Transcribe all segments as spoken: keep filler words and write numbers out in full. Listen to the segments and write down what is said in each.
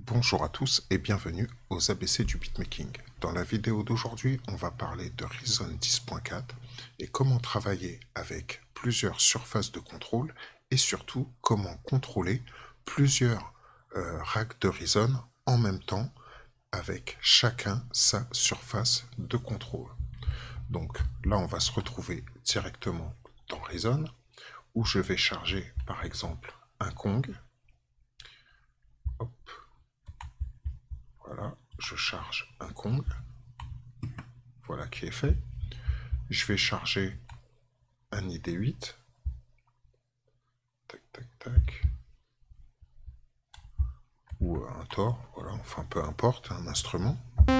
Bonjour à tous et bienvenue aux A B C du beatmaking. Dans la vidéo d'aujourd'hui, on va parler de Reason dix point quatre et comment travailler avec plusieurs surfaces de contrôle et surtout comment contrôler plusieurs euh, racks de Reason en même temps avec chacun sa surface de contrôle. Donc là, on va se retrouver directement dans Reason où je vais charger par exemple un Kong. Hop. Voilà, je charge un Kong. Voilà qui est fait. Je vais charger un I D huit. Tac, tac, tac. Ou un Thor, voilà, enfin peu importe, un instrument.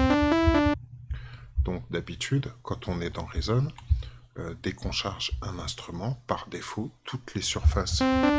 Donc d'habitude, quand on est dans Reason, euh, dès qu'on charge un instrument, par défaut, toutes les surfaces.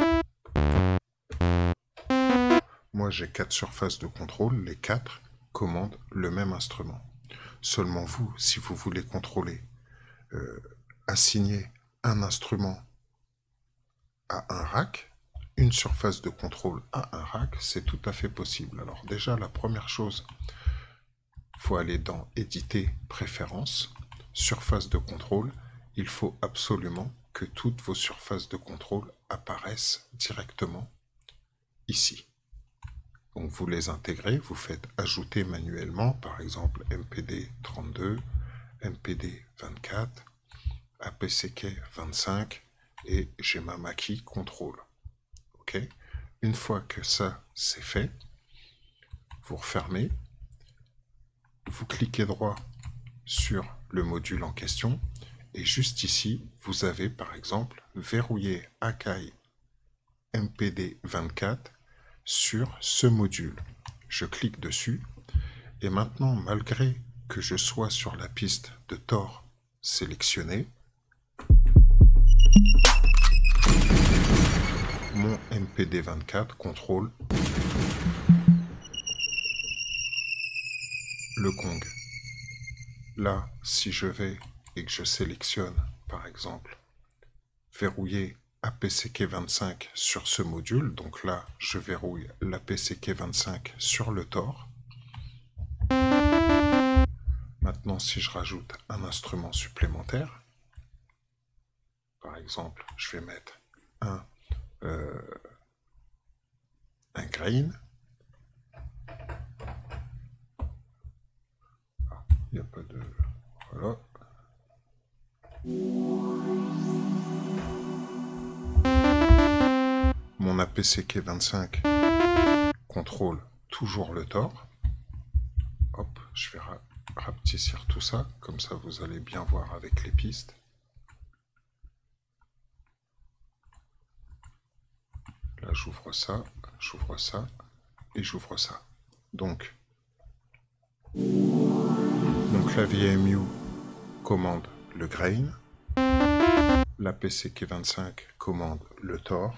Moi j'ai quatre surfaces de contrôle, les quatre commandent le même instrument. Seulement vous, si vous voulez contrôler, euh, assigner un instrument à un rack, une surface de contrôle à un rack, c'est tout à fait possible. Alors déjà, la première chose, il faut aller dans Éditer, Préférences, Surface de contrôle. Il faut absolument que toutes vos surfaces de contrôle apparaissent directement ici. Donc vous les intégrez, vous faites ajouter manuellement, par exemple M P D trente-deux, M P D vingt-quatre, A P C K vingt-cinq et Gemamaki contrôle. Ok. Une fois que ça c'est fait, vous refermez, vous cliquez droit sur le module en question et juste ici, vous avez par exemple verrouillé Akai M P D vingt-quatre sur ce module. Je clique dessus et maintenant, malgré que je sois sur la piste de Thor sélectionnée, mon M P D vingt-quatre contrôle le Kong. Là, si je vais et que je sélectionne, par exemple, verrouiller A P C K vingt-cinq sur ce module, donc là, je verrouille l'A P C K vingt-cinq sur le Thor. Maintenant, si je rajoute un instrument supplémentaire, par exemple, je vais mettre un, euh, un grain. Il n'y a pas de... Voilà. Mon A P C K vingt-cinq contrôle toujours le Thor. Hop, je vais ra rapetissir tout ça, comme ça vous allez bien voir avec les pistes. Là, j'ouvre ça, j'ouvre ça, et j'ouvre ça. Donc, mon clavier M U commande le grain, l'A P C K vingt-cinq commande le Thor,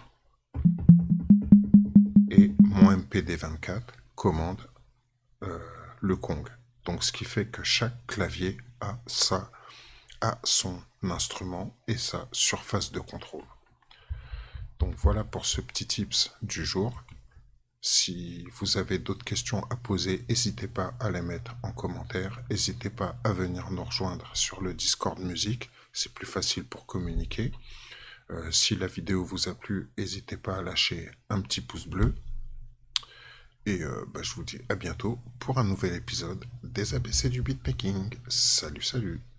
et mon M P D vingt-quatre commande euh, le Kong. Donc, ce qui fait que chaque clavier a, sa, a son instrument et sa surface de contrôle. Donc voilà pour ce petit tips du jour. Si vous avez d'autres questions à poser, n'hésitez pas à les mettre en commentaire. N'hésitez pas à venir nous rejoindre sur le Discord musique. C'est plus facile pour communiquer. Euh, si la vidéo vous a plu, n'hésitez pas à lâcher un petit pouce bleu. Et euh, bah, je vous dis à bientôt pour un nouvel épisode des A B C du beatmaking. Salut, salut!